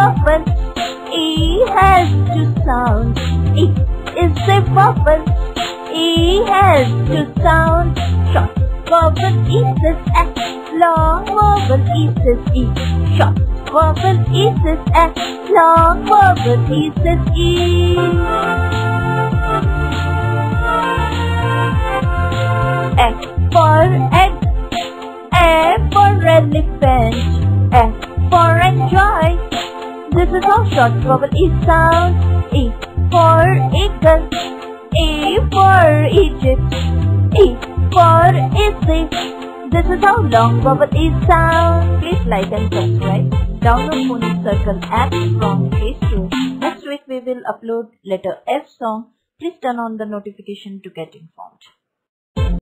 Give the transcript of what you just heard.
vowel. E has two sounds. E is a vowel. E has two sounds. Short vowel E says S. Long vowel E says E. Short vowel E says S. Long vowel E says E. E for egg. E for elephant. E for enjoy. This is how short vowel E sounds. E for eagle. E for Egypt. E for easy. This is how long vowel E sounds. Please like and subscribe. Download Phonic Circle app from Play Store. Next week we will upload letter F song. Please turn on the notification to get informed.